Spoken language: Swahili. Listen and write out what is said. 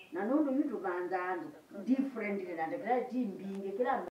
na nondo yutu banzandu different na ndakira jimbinge kila